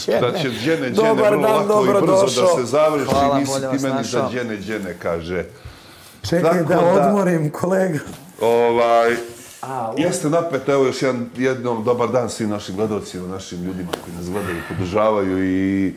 Da će Đene vrlo lako i brzo da se završi. Nisi ti meni za Đene kaže. Čekaj da odmorim, kolega. Jeste napeto, evo još jednom dobar dan svim našim gledalcima, našim ljudima koji nas gledaju, podržavaju i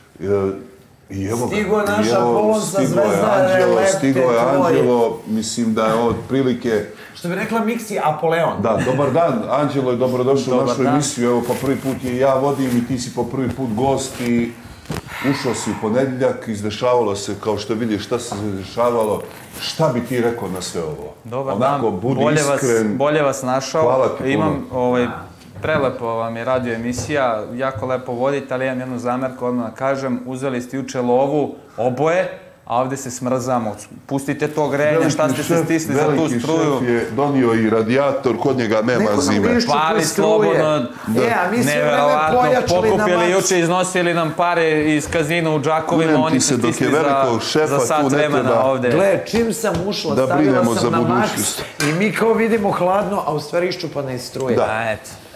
evo ga. Stigo je naš Apolon sa Zvezdare, lepte stigo je Anđelo, mislim da je ovo prilike... Što bi rekla Miksi, Apoleon. Da, dobar dan, Anđelo je dobrodošao u našu emisiju, evo po prvi put je ja vodim i ti si po prvi put gost i ušao si u ponedeljak, izdešavalo se, kao što vidiš šta se dešavalo, šta bi ti rekao na sve ovo? Dobar dan, bolje vas našao. Hvala ti puno. Imam prelepo vam je radio emisija, jako lepo vodite, ali imam jednu zamerku, odmah da kažem, uzeli ste juče lovu, oboje, a ovde se smrzamo. Pustite to grejanje, šta ste se stisli za tu struju. Veliki šef je donio i radijator, kod njega nema zime. Pali slobodno, neverovatno, pokupili juče, iznosili nam pare iz kazina u Džakovima, oni se stisli za sat vremena ovde. Gle, čim sam ušla, stavila sam na maks i mi kao vidimo hladno, a u stvari iščupana iz struje. Da,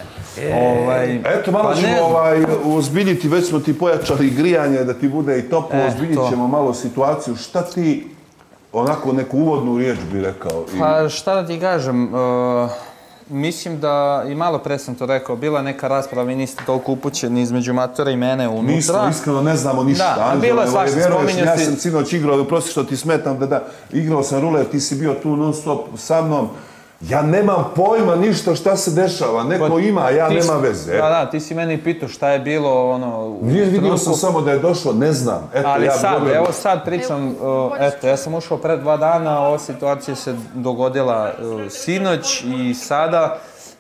eto, malo ćemo ozbiljiti, već smo ti pojačali grijanje, da ti bude i toplo, ozbiljit ćemo malo situaciju. Šta ti, onako, neku uvodnu riječ bi rekao? Pa šta da ti kažem, mislim da, i malo pre sam to rekao, bila neka rasprava, vi niste toliko upućeni između Matora i mene unutra. Nismo, iskreno ne znamo ništa. Da, bilo je svašta, spominjao si... Ja sam sinoć igrao, prosti što ti smetam, igrao sam rulet, ti si bio tu non stop sa mnom. Ja nemam pojma ništa šta se dešava, neko ima, a ja nema veze. Da, ti si meni pitao šta je bilo, ono... Nije, vidio sam samo da je došlo, ne znam. Ali sad, evo sad pričam, eto, ja sam ušao pred 2 dana, ova situacija se dogodila sinoć i sada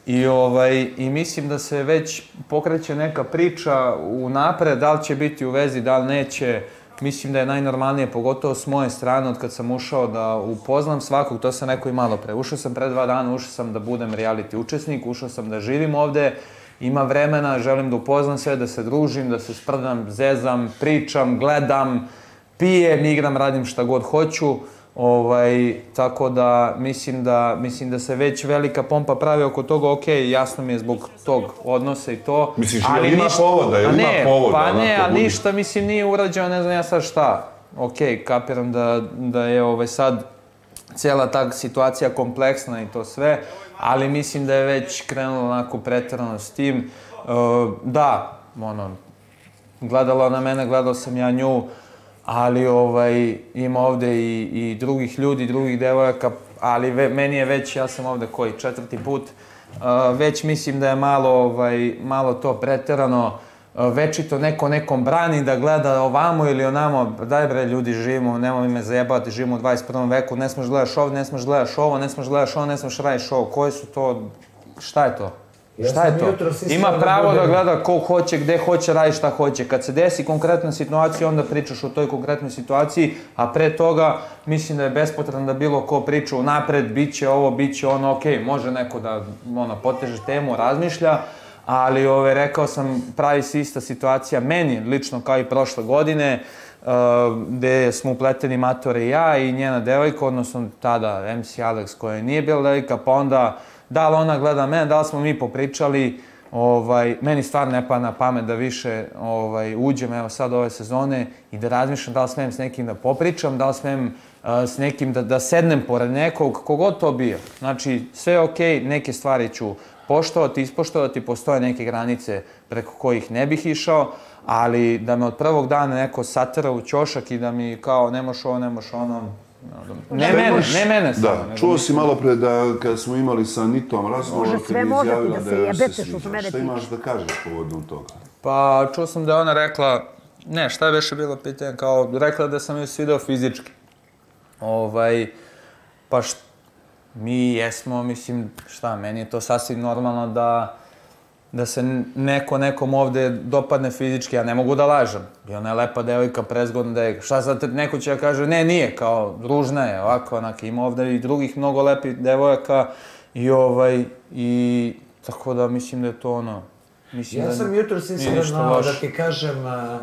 i mislim da se već pokreće neka priča unapred, da li će biti u vezi, da li neće. Mislim da je najnormalnije, pogotovo s moje strane, od kad sam ušao da upoznam svakog, to sam rekao i malo pre. Ušao sam pred 2 dana, ušao sam da budem reality učesnik, ušao sam da živim ovde, ima vremena, želim da upoznam sve, da se družim, da se sprdam, zezam, pričam, gledam, pijem, igram, radim šta god hoću. Tako da mislim da se već velika pompa pravi oko toga, okej, jasno mi je zbog tog odnosa i to. Misliš, jel ima povoda? Pa ne, ali ništa, mislim, nije urađeno, ne znam ja sad šta. Okej, kapiram da je sad cijela ta situacija kompleksna i to sve, ali mislim da je već krenulo onako preterano s tim. Da, gledala na mene, gledao sam ja nju, ali ima ovde i drugih ljudi, drugih devojaka, ali meni je već, ja sam ovde 4. put, već mislim da je malo to preterano, večito neko nekom brani da gleda ovamo ili onamo, daj bre ljudi, živimo, nemoj me zajebavati, živimo u 21. veku, ne smeš gledaš ovo, ne smeš gledaš ovo, ne smeš gledaš ovo, ne smeš radiš ovo, koje su to, šta je to? Šta je to? Ima pravo da gleda ko hoće, gde hoće, radi šta hoće. Kad se desi konkretna situacija, onda pričaš o toj konkretnoj situaciji, a pre toga mislim da je bespotrebno da bilo ko priča unapred, bit će ovo, bit će ono, okej, može neko da poteže temu, razmišlja, ali rekao sam, pravi se ista situacija meni, lično kao i prošle godine, gde smo upleteni Mator i ja i njena devojka, odnosno tada MC Alex koja nije bila devojka, pa onda da li ona gleda mene, da li smo mi popričali, meni stvarno ne pada na pamet da više uđem, evo sad ove sezone i da razmišljam da li smijem s nekim da popričam, da li smijem s nekim da sednem pored nekog, kogod to bio. Znači, sve je okej, neke stvari ću poštovati, ispoštovati, postoje neke granice preko kojih ne bih išao, ali da me od prvog dana neko satera u ćošak i da mi kao nemoš ovo, nemoš ono, ne mene samo. Da, čuo si malo pre da kada smo imali sa Nitom razgovor, kad je izjavila da je se sviđa. Šta imaš da kažeš povodom toga? Pa čuo sam da je ona rekla, ne, šta je veše bilo pitanje, kao rekla da sam joj svideo fizički. Pa mi jesmo, mislim, šta, meni je to sasvim normalno da se nekom ovde dopadne fizički, ja ne mogu da lažem. I ona je lepa devojka, prezgodna devojka. Šta sad neko će da kaže, ne, nije, kao, ružna je, ovako, onako, ima ovde i drugih mnogo lepih devojaka i tako da mislim da je to ono, Ja sam jutros iskreno da ti kažem,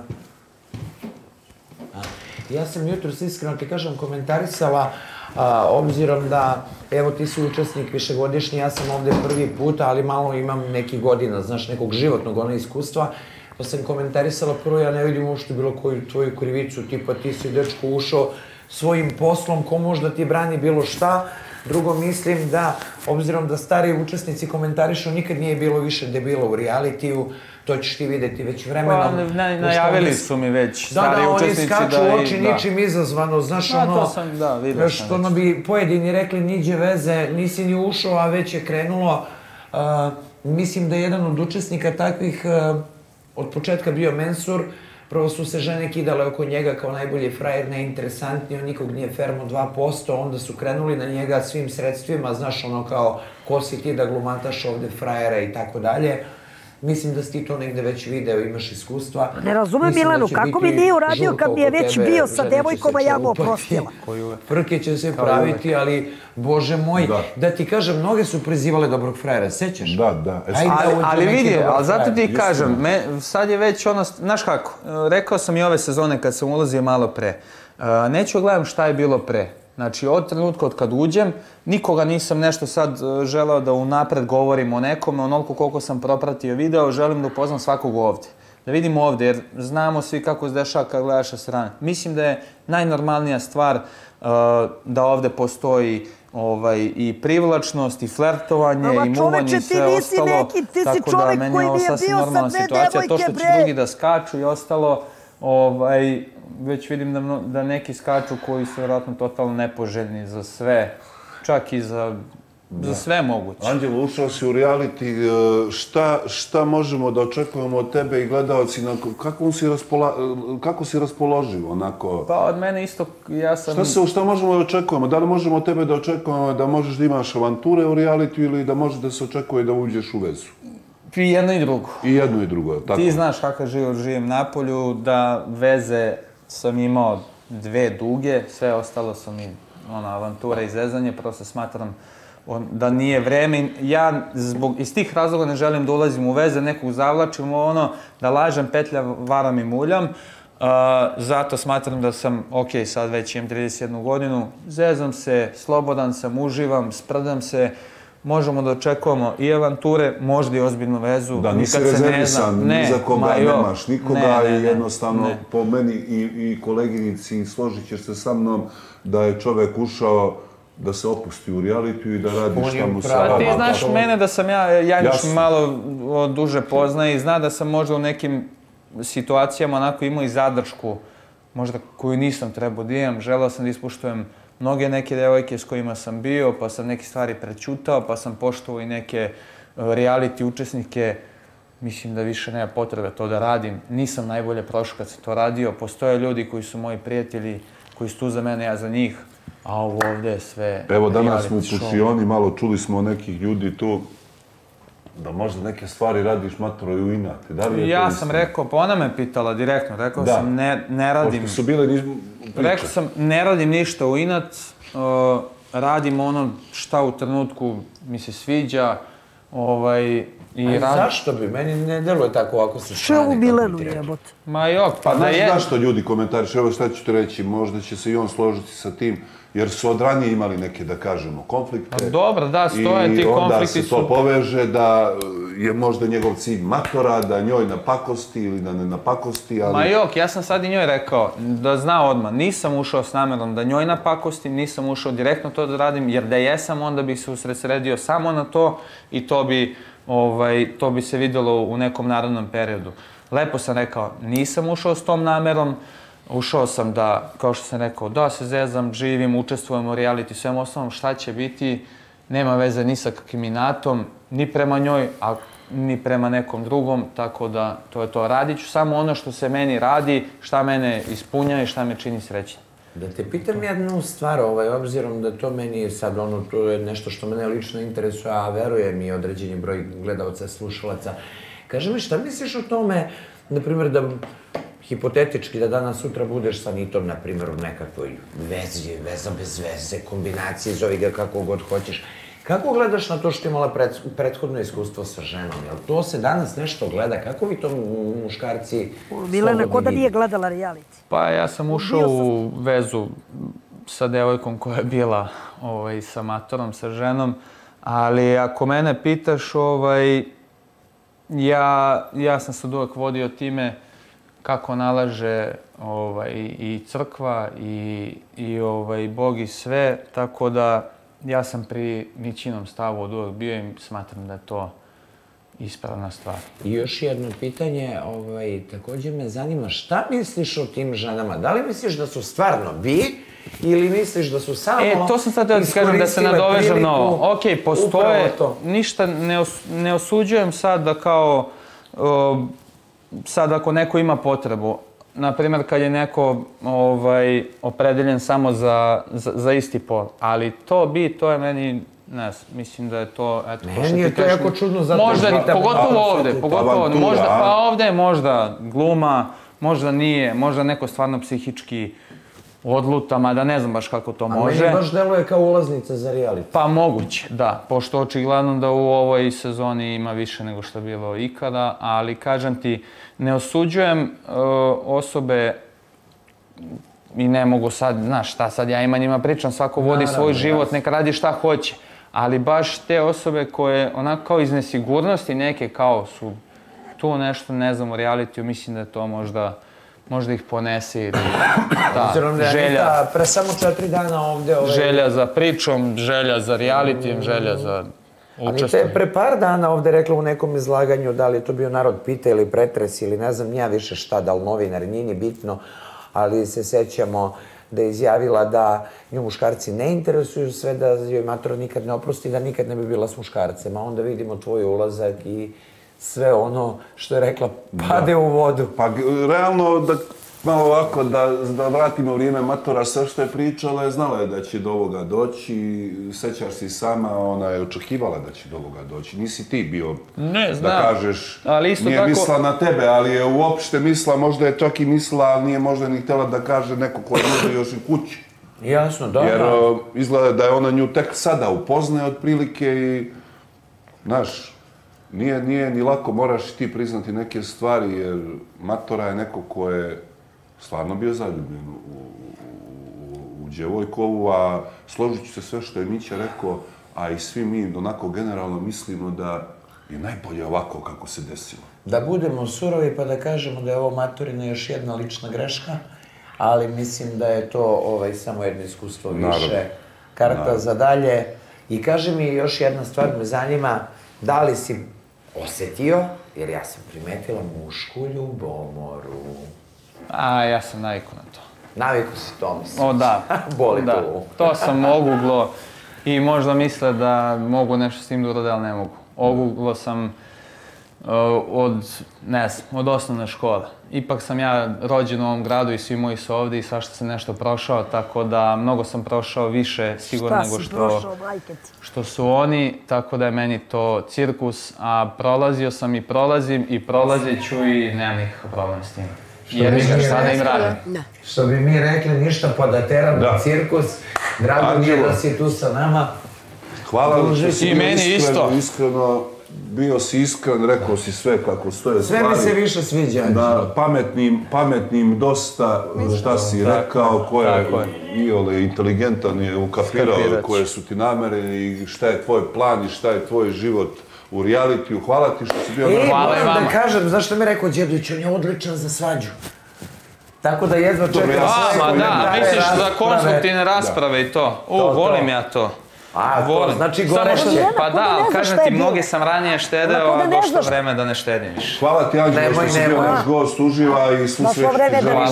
komentarisala, obzirom da, evo ti si učesnik višegodišnji, ja sam ovde prvi put, ali malo imam nekih godina, znaš, nekog životnog iskustva. pa sam komentarisala prvo, ja ne vidim uopšte bilo koju tvoju krivicu, tipa ti si dečko ušao svojim poslom, ko možda ti brani bilo šta. Drugo, mislim da, obzirom da stari učesnici komentarišu, nikad nije bilo više debila u realitiju, to ćeš ti videti već vremenom. Pa, najavili su mi već stari učesnici da... Da, oni skaču u oči ničim izazvano, znaš ono... To sam, da, vidio sam što ono bi pojedini rekli, niđe veze, nisi ni ušao, a već je krenulo. Mislim da je jedan od učesnika takvih od početka bio Mensur. Prvo su se žene kidale oko njega kao najbolji frajer, najinteresantniji, on nikog nije fermo 2%, onda su krenuli na njega svim sredstvima, znaš ono kao ko si ti da glumataš ovde frajera i tako dalje. Mislim da si ti to negde već video, imaš iskustva. Ne razumem, Milanu, kako mi nije uradio kad mi je već bio sa devojkom, a ja mu oprostila? Frke će se praviti, ali, bože moj, da ti kažem, mnoge su prizivale dobrog frajera, sećaš? Da. Ali vidi, ali zato ti kažem, sad je već ono, znaš kako, rekao sam i ove sezone kad sam ulazio malo pre, neću gledam šta je bilo pre. Znači, od trenutka od kad uđem, nikoga nisam nešto sad želeo da unapred govorim o nekome, onoliko koliko sam propratio video, želim da upoznam svakog ovde. Da vidim ovde, jer znamo svi kako se dešava kad gledaš sa strane. Mislim da je najnormalnija stvar da ovde postoji i privlačnost, i flertovanje, i muvanje, i sve ostalo. Tako da meni je ovo sasvim normalna situacija. To što će drugi da skaču i ostalo, već vidim da neki skaču koji su vjerojatno totalno nepoželjni za sve, čak i za sve moguće. Anđelo, ušao si u reality, šta možemo da očekujemo od tebe i gledalci, kako si raspoloživ onako? Pa od mene isto, ja sam... Šta možemo da očekujemo? Da li možemo od tebe da očekujemo da možeš da imaš avanture u reality ili da može da se očekuje da uđeš u vezu? I jedno i drugo. I jedno i drugo, tako. Ti znaš kakav život živim napolju, da veze sam imao 2 duge, sve ostalo su mi avantura i zezanje, prosto smatram da nije vreme. Ja iz tih razloga ne želim da ulazim u veze, nekog zavlačim da lažem, petljam, varam i muljam. Zato smatram da sam, sad već imam 31 godinu, zezam se, slobodan sam, uživam, sprdam se, možemo da očekujemo i avanture, možda i ozbiljnu vezu. Da, nisi rezervisan, ni za koga nemaš nikoga i jednostavno po meni i koleginici složit ćeš se sa mnom da je čovek ušao da se opusti u realitiju i da radi šta mu se radi. Ti znaš mene da sam Janjuš malo duže poznaje i zna da sam možda u nekim situacijama onako imao i zadršku, možda koju nisam trebao da imam, želeo sam da ispoštujem mnoge neke devojke s kojima sam bio, pa sam neke stvari prećutao, pa sam poštovao i neke reality učesnike. Mislim da više nema potrebe to da radim. Nisam najbolje prošao kad sam to radio. Postoje ljudi koji su moji prijatelji, koji su tu za mene, ja za njih. A ovo ovde je sve... Evo, danas smo u Pušioni, malo čuli smo nekih ljudi tu da možda neke stvari radiš matro i u inate. Ja sam rekao, pa ona me pitala direktno, rekao sam ne radim... Pošto su bile priče. Rekao sam ne radim ništa u inat, radim ono šta u trenutku mi se sviđa, Zašto bi? Meni ne deluje tako ovako se strane. Še u Milenu jebote? Ma jok, pa da je... Znaš što ljudi komentariš, evo šta ću ti reći, možda će se i on složiti sa tim, jer su od ranije imali neke, da kažemo, konflikte. Dobro, da, stoje ti konflikti su... I onda se to poveže da je možda njegov cilj matora, da njoj napakosti ili da ne napakosti, ali... Ma jok, ja sam sad i njoj rekao, da zna odmah, nisam ušao s namerom da njoj napakosti, nisam ušao direktno to da radim, jer da jesam, onda bih se usredsredio samo na to i to bi se videlo u nekom narednom periodu. Lepo sam rekao, nisam ušao s tom namerom, ušao sam da, kao što sam rekao, da se zezam, živim, učestvujem u reality, svem osnovom, šta će biti, nema veze ni sa kakvim inatom, ni prema njoj, a ni prema nekom drugom, tako da to je to. Radit ću samo ono što se meni radi, šta mene ispunja i šta me čini srećnim. Da te pitam jednu stvar, obzirom da to meni sad to je nešto što mene lično interesuje, a verujem i određeni broj gledalaca, slušalaca. Kaži mi, šta misliš o tome, na primjer, da hipotetički da danas sutra budeš sa Nitom, na primjer, u nekakvoj vezi, veza bez veze, kombinacije, zovi ga kako god hoćeš. Kako gledaš na to što imala prethodno iskustvo sa ženom? Jel to se danas nešto gleda? Kako vi to muškarci... Milena, ko da nije gledala reality? Pa ja sam ušao u vezu sa devojkom koja je bila sa matorom, sa ženom, ali ako mene pitaš, Ja sam se uvijek vodio time kako nalaže i crkva i Bog i sve, tako da ja sam pri ničinom stavu od uvijek bio i smatram da je to ispravna stvar. I još jedno pitanje, također me zanima, šta misliš o tim ženama? Da li misliš da su stvarno ili misliš da su samo to sam sad da ti kažem, da se nadovežem na ovo. Ok, postoje, ništa ne osuđujem sad da kao, sad ako neko ima potrebu, naprimjer kad je neko opredeljen samo za isti pol, ali to je meni, ne znam, mislim da je to, eto, meni je to jako čudno zato možda, pogotovo možda, pa ovdje je možda gluma, možda nije, možda neko stvarno psihički odluta, mada ne znam baš kako to može. A meni baš deluje kao ulaznica za reality. Pa moguće, da, pošto očigledno da u ovoj sezoni ima više nego što je bilo ikada, ali kažem ti, ne osuđujem osobe i ne mogu sad, znaš šta sad ja ima njima pričam, svako vodi svoj život, neka radi šta hoće, ali baš te osobe koje onako kao iz nesigurnosti neke kao su tu nešto, ne znam, u realitiju, mislim da je to možda ih ponese ili želja. Pre samo 4 dana ovde... Želja za pričom, želja za realitijem, želja za učestvom. Ali pre par dana ovde rekla u nekom izlaganju da li je to bio Narod pita ili pretres ili ne znam nija više šta, da li novinar, nije ni bitno, ali se sećamo da je izjavila da nju muškarci ne interesuju sve, da joj matora nikad ne oprosti, da nikad ne bi bila s muškarcem. A onda vidimo tvoj ulazak i sve ono što je rekla pade u vodu. Pa realno, da malo ovako, da vratimo vrijeme matora, sve što je pričala, znala je da će do ovoga doći, sećaš se i sama, ona je očekivala da će do ovoga doći. Nisi ti bio, da kažeš, nije mislila na tebe, ali je uopšte mislila, možda je čak i mislila, ali nije možda ni htjela da kaže neko ko je možda još i kući. Jasno, da. Jer izgleda da je ona nju tek sada upoznaje otprilike i, znaš, nije ni lako, moraš ti priznati neke stvari, jer matora je neko ko je stvarno bio zaljubljen u djevojkovu, a složit ću se sve što je Mića rekao, a i svi mi onako generalno mislimo da je najbolje ovako kako se desilo. Da budemo surovi pa da kažemo da je ovo maturina još jedna lična greška, ali mislim da je to samo jedno iskustvo više, karta za dalje. I kaže mi još jedna stvar, me zanima, da li si osetio, jer ja sam primetila mušku ljubomoru. Ja sam navikao na to. Navikao si to, mislim. O, da. Boli to. To sam oguglo i možda misle da mogu nešto s tim da urade, ali ne mogu. Oguglo sam od osnovne škole. Ipak sam ja rođen u ovom gradu i svi moji su ovdje i svašta sam nešto prošao, tako da mnogo sam prošao više sigurno nego što su oni, tako da je meni to cirkus, a prolazio sam i prolazim i prolazit ću i nemam nikakav problem s tim. Jer šta da im radim. Što bi mi rekli, ništa podaterano, cirkus, drago mi je da si tu sa nama. Hvala što si iskreno. Bio si iskren, rekao si sve kako stoje stvari. Sve mi se više sviđa. Da, pametnim dosta šta si rekao, ko je iole inteligentan je ukapirao koje su ti namere i šta je tvoj plan i šta je tvoj život u realitiju. Hvala ti što si bio na... Moram da kažem, zašto mi rekao Đedović, on je odličan za svađu. Tako da jedva čekam sve komentare. Misliš za konstruktivne rasprave i to? Volim ja to. To znači goreće. Pa da, kažem ti, mnogi sam ranije štedeo, a došlo vreme da ne štedim više. Hvala ti, Anđelo, što si bio naš gost, uživa i svu sreću ti želim.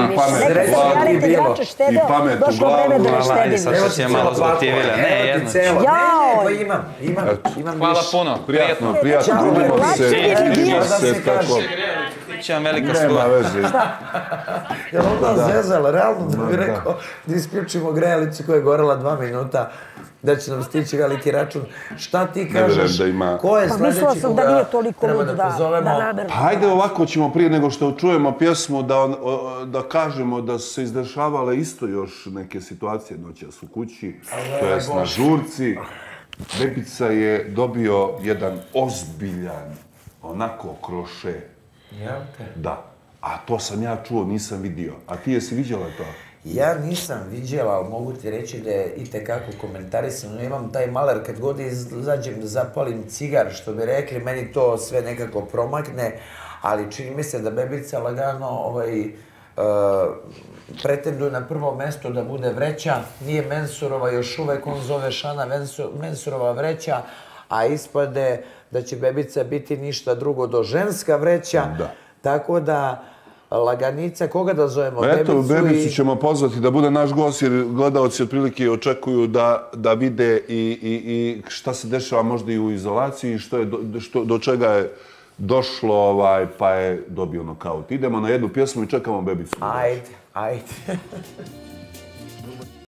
I pamet u glavu. Ajde, sad što si je malo zgotivile. Ne, jedno ću. Imam. Hvala puno. Prijatno, družimo se, tako. Biće vam velika stvar. Nema veze. Jel onda zezala, realno da bi rekao da isključimo grejalicu koja je gorela 2 minuta, da će nam stići veliki račun. Šta ti kažeš? Ko je sljedeći koga treba da pozovemo? Hajde ovako ćemo prije nego što čujemo pjesmu da kažemo da su se izdešavale isto još neke situacije noćas u kući, to jest na žurci. Bebica je dobio jedan ozbiljan, onako kroše. Da. A to sam ja čuo, nisam vidio. A ti jesi viđala to? Ja nisam viđela, ali mogu ti reći da je itekako komentarisano. Imam taj maler, kad god izađem da zapalim cigar, što bi rekli, meni to sve nekako promakne, ali čini mi se da bebica lagano pretenduje na prvo mesto da bude vreća. Nije Mensurova, još uvek on zove Šana Mensurova vreća, a ispade da će bebica biti ništa drugo do ženska vreća. Tako da, laganica, koga da zovemo? Eto, bebicu ćemo pozvati da bude naš gost, jer gledalci otprilike očekuju da vide i šta se dešava možda i u izolaciji, do čega je došlo, pa je dobio nokaut. Idemo na jednu pjesmu i čekamo bebicu. Ajde.